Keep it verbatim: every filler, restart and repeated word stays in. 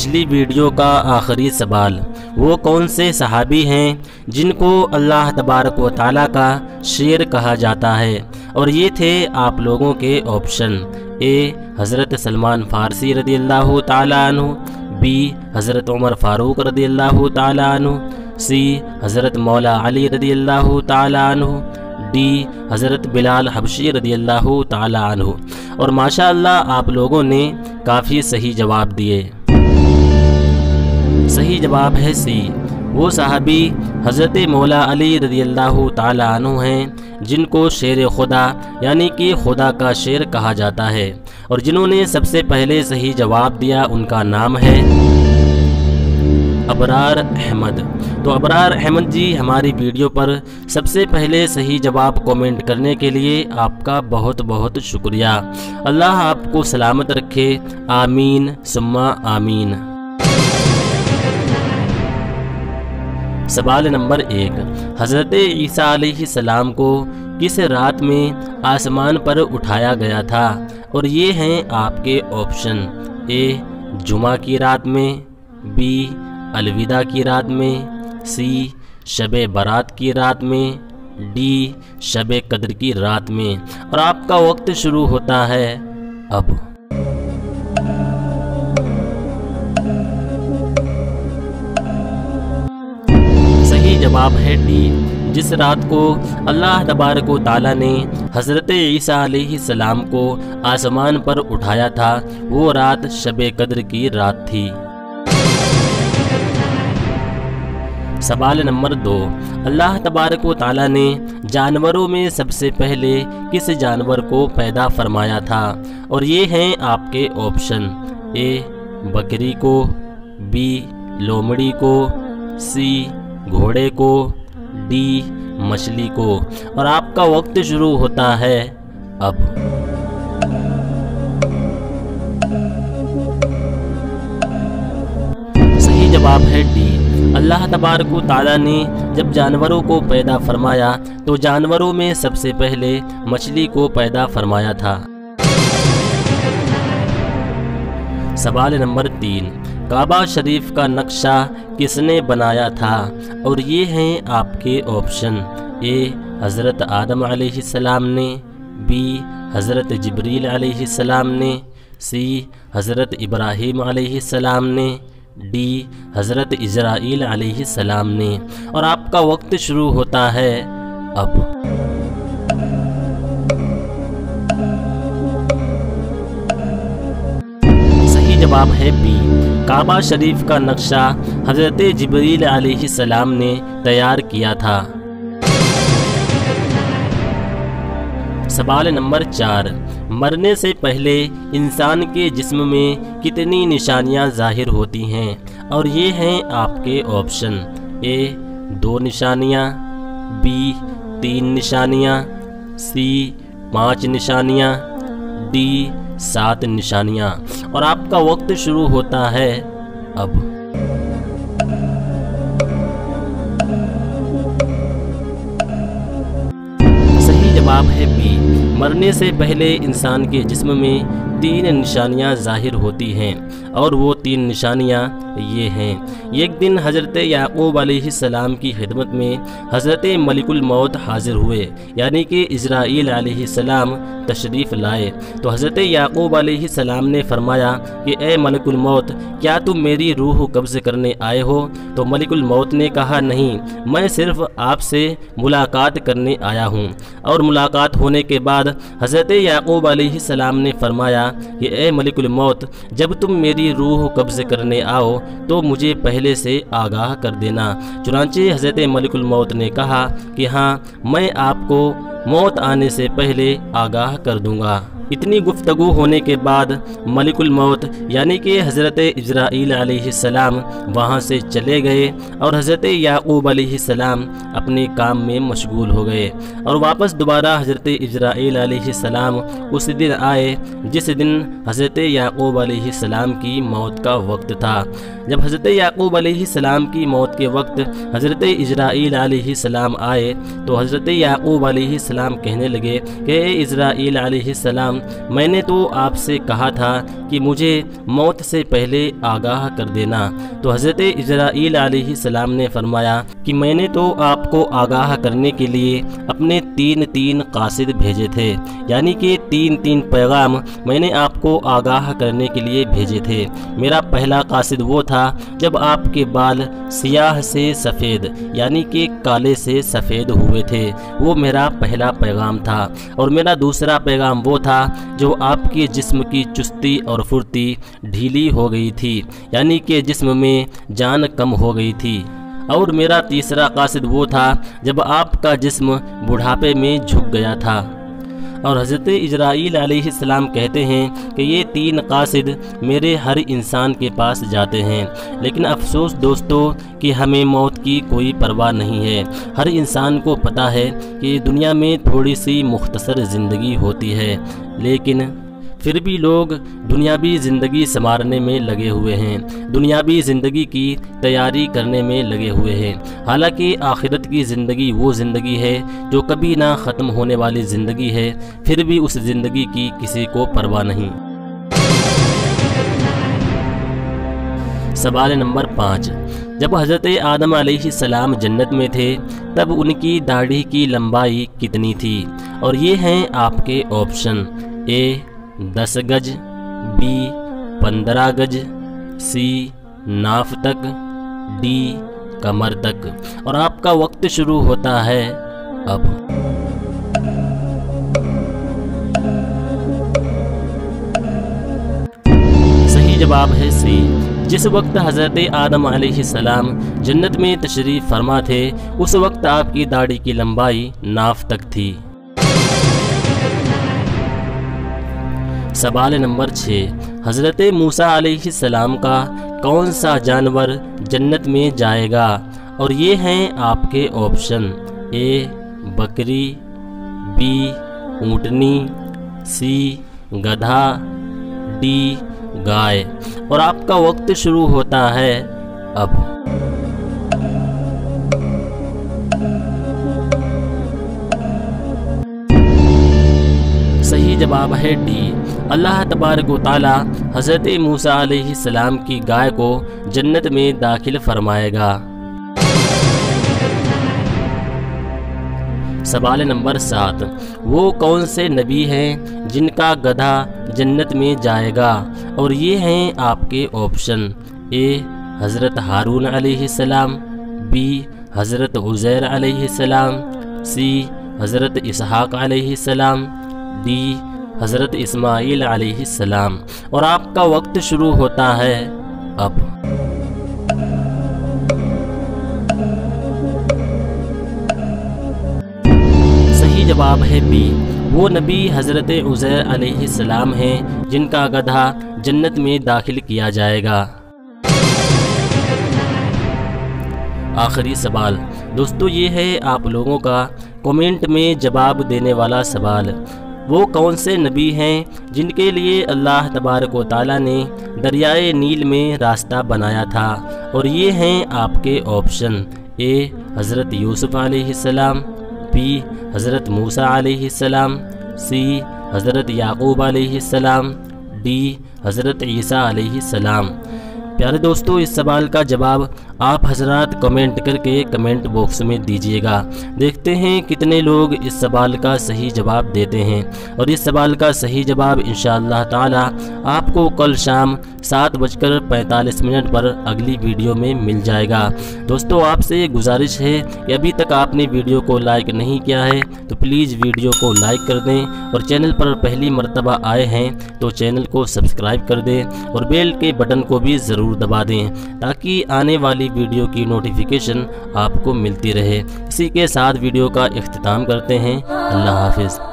پچھلی ویڈیو کا آخری سوال، وہ کون سے صحابی ہیں جن کو اللہ تبارک و تعالیٰ کا شیر کہا جاتا ہے؟ اور یہ تھے آپ لوگوں کے آپشن: اے حضرت سلمان فارسی رضی اللہ تعالیٰ عنہ، بی حضرت عمر فاروق رضی اللہ تعالیٰ عنہ، سی حضرت مولا علی رضی اللہ تعالیٰ عنہ، ڈی حضرت بلال حبشی رضی اللہ تعالیٰ عنہ۔ اور ماشاءاللہ آپ لوگوں نے کافی صحیح جواب دیے۔ صحیح جواب ہے سی، وہ صحابی حضرت مولا علی رضی اللہ تعالیٰ عنہ ہیں جن کو شیر خدا یعنی کہ خدا کا شیر کہا جاتا ہے، اور جنہوں نے سب سے پہلے صحیح جواب دیا ان کا نام ہے ابرار احمد۔ تو ابرار احمد جی، ہماری ویڈیو پر سب سے پہلے صحیح جواب کومنٹ کرنے کے لیے آپ کا بہت بہت شکریہ۔ اللہ آپ کو سلامت رکھے، آمین ثم آمین۔ سوال نمبر ایک، حضرت عیسیٰ علیہ السلام کو کس رات میں آسمان پر اٹھایا گیا تھا؟ اور یہ ہیں آپ کے آپشن: اے جمعہ کی رات میں، بی الوداع کی رات میں، سی شب برات کی رات میں، ڈی شب قدر کی رات میں۔ اور آپ کا وقت شروع ہوتا ہے اب۔ صحیح جواب ہے ڈی، جس رات کو اللہ تبارک و تعالیٰ نے حضرت عیسیٰ علیہ السلام کو آسمان پر اٹھایا تھا، وہ رات شب قدر کی رات تھی۔ سوال نمبر دو، اللہ تبارک و تعالیٰ نے جانوروں میں سب سے پہلے کس جانور کو پیدا فرمایا تھا؟ اور یہ ہیں آپ کے آپشن: اے بکری کو، بی لومڑی کو، سی گھوڑے کو، ڈی مچھلی کو۔ اور آپ کا وقت شروع ہوتا ہے اب۔ صحیح جواب ہے ڈی، اللہ تبارک و تعالیٰ نے جب جانوروں کو پیدا فرمایا تو جانوروں میں سب سے پہلے مچھلی کو پیدا فرمایا تھا۔ سوال نمبر تین، کعبہ شریف کا نقشہ کس نے بنایا تھا؟ اور یہ ہیں آپ کے آپشن: اے حضرت آدم علیہ السلام نے، بی حضرت جبریل علیہ السلام نے، سی حضرت ابراہیم علیہ السلام نے، ڈی حضرت اسرائیل علیہ السلام نے۔ اور آپ کا وقت شروع ہوتا ہے اب۔ صحیح جواب ہے بی، کعبہ شریف کا نقشہ حضرت جبریل علیہ السلام نے تیار کیا تھا۔ سوال نمبر چار، مرنے سے پہلے انسان کے جسم میں کتنی نشانیاں ظاہر ہوتی ہیں؟ اور یہ ہیں آپ کے آپشن: اے دو نشانیاں، بی تین نشانیاں، سی پانچ نشانیاں، ڈی سات نشانیاں۔ اور آپ کا وقت شروع ہوتا ہے اب۔ صحیح جواب ہے بی، مرنے سے پہلے انسان کے جسم میں تین نشانیاں ظاہر ہوتی ہیں، اور وہ تین نشانیاں یہ ہیں: ایک دن حضرت یعقوب علیہ السلام کی خدمت میں حضرت ملک الموت حاضر ہوئے، یعنی کہ اسرائیل علیہ السلام تشریف لائے، تو حضرت یعقوب علیہ السلام نے فرمایا کہ اے ملک الموت، کیا تم میری روح قبض کرنے آئے ہو؟ تو ملک الموت نے کہا نہیں، میں صرف آپ سے ملاقات کرنے آیا ہوں۔ اور ملاقات ہونے کے بعد حضرت یعقوب علیہ السلام نے فرمایا کہ اے ملک الموت، جب تم میری روح قبض کرنے آؤ تو مجھے پہلے سے آگاہ کر دینا۔ چنانچہ حضرت ملک الموت نے کہا کہ ہاں، میں آپ کو موت آنے سے پہلے آگاہ کر دوں گا۔ اتنی گفتگو ہونے کے بعد ملک الموت یعنی کہ حضرت اسرائیل علیہ السلام وہاں سے چلے گئے، اور حضرت یعقوب علیہ السلام اپنے کام میں مشغول ہو گئے، اور واپس دوبارہ حضرت اسرائیل علیہ السلام اس دن آئے جس دن حضرت یعقوب علیہ السلام کی موت کا وقت تھا۔ جب حضرت یعقوب علیہ السلام کی موت کے وقت حضرت اسرائیل علیہ السلام آئے تو حضرت یعقوب علیہ السلام کہنے لگے کہ اے اسرائیل علیہ السلام، सलाम, मैंने तो आपसे कहा था कि मुझे मौत से पहले आगाह कर देना। तो हज़रत इजराइल अलैहिस्सलाम ने फरमाया कि मैंने तो आपको आगाह करने के लिए अपने तीन तीन कासिद भेजे थे, यानी कि तीन तीन पैगाम मैंने आपको आगाह करने के लिए भेजे थे। मेरा पहला कासिद वो था जब आपके बाल सियाह से सफ़ेद यानी कि काले से सफ़ेद हुए थे, वो मेरा पहला पैगाम था। और मेरा दूसरा पैगाम वो था जो आपके जिस्म की चुस्ती और फुर्ती ढीली हो गई थी, यानी कि जिस्म में जान कम हो गई थी। और मेरा तीसरा कासिद वो था जब आपका जिस्म बुढ़ापे में झुक गया था। और हज़रत इजराइल अलैहिस्सलाम कहते हैं कि ये तीन कासिद मेरे हर इंसान के पास जाते हैं, लेकिन अफसोस दोस्तों कि हमें मौत की कोई परवाह नहीं है। हर इंसान को पता है कि दुनिया में थोड़ी सी मुख्तसर ज़िंदगी होती है, लेकिन फिर भी लोग दुनियावी ज़िंदगी संवारने में लगे हुए हैं, दुनियावी ज़िंदगी की तैयारी करने में लगे हुए हैं। हालांकि आखिरत की ज़िंदगी वो ज़िंदगी है जो कभी ना ख़त्म होने वाली ज़िंदगी है, फिर भी उस ज़िंदगी की किसी को परवाह नहीं। सवाल नंबर पाँच, जब हज़रत आदम अलैहिस्सलाम जन्नत में थे तब उनकी दाढ़ी की लंबाई कितनी थी? और ये हैं आपके ऑप्शन। ए दस गज, बी पंद्रह गज, सी नाफ तक, डी कमर तक। और आपका वक्त शुरू होता है अब। सही जवाब है सी। जिस वक्त हज़रत आदम अलैहिस्सलाम जन्नत में तशरीफ़ फरमा थे उस वक्त आपकी दाढ़ी की लंबाई नाफ तक थी। सवाल नंबर छः, हज़रत मूसा अलैहिस्सलाम का कौन सा जानवर जन्नत में जाएगा? और ये हैं आपके ऑप्शन। ए बकरी, बी ऊँटनी, सी गधा, डी गाय। और आपका वक्त शुरू होता है अब। सही जवाब है डी। अल्लाह तबारक व तआला हज़रत मूसा अलैहिस्सलाम की गाय को जन्नत में दाखिल फरमाएगा। सवाल नंबर सात, वो कौन से नबी हैं जिनका गधा जन्नत में जाएगा? और ये हैं आपके ऑप्शन। ए हज़रत हारून अलैहिस्सलाम, बी हज़रत उज़ैर अलैहिस्सलाम, सी हज़रत इसहाक अलैहिस्सलाम, डी हज़रत इस्माइल अलैहिस्सलाम। और आपका वक्त शुरू होता है अब। सही जवाब है बी। वो नबी हज़रत उज़ैर अलैहिस्सलाम हैं जिनका गधा जन्नत में दाखिल किया जाएगा। आखिरी सवाल दोस्तों, ये है आप लोगों का कमेंट में जवाब देने वाला सवाल। वो कौन से नबी हैं जिनके लिए अल्लाह तबारक व तआला ने दरियाए नील में रास्ता बनाया था? और ये हैं आपके ऑप्शन। ए हज़रत यूसुफ अलैहिस्सलाम, बी हज़रत मूसा अलैहिस्सलाम, सी हज़रत याकूब अलैहिस्सलाम, डी हज़रत ईसा अलैहिस्सलाम। प्यारे दोस्तों, इस सवाल का जवाब आप हजरात कमेंट करके कमेंट बॉक्स में दीजिएगा। देखते हैं कितने लोग इस सवाल का सही जवाब देते हैं। और इस सवाल का सही जवाब इंशाअल्लाह ताला आपको कल शाम सात बजकर पैंतालीस मिनट पर अगली वीडियो में मिल जाएगा। दोस्तों, आपसे गुजारिश है कि अभी तक आपने वीडियो को लाइक नहीं किया है तो प्लीज़ वीडियो को लाइक कर दें, और चैनल पर पहली मर्तबा आए हैं तो चैनल को सब्सक्राइब कर दें और बेल के बटन को भी ज़रूर दबा दें ताकि आने वाली वीडियो की नोटिफिकेशन आपको मिलती रहे। इसी के साथ वीडियो का इख्तिताम करते हैं। अल्लाह हाफिज़।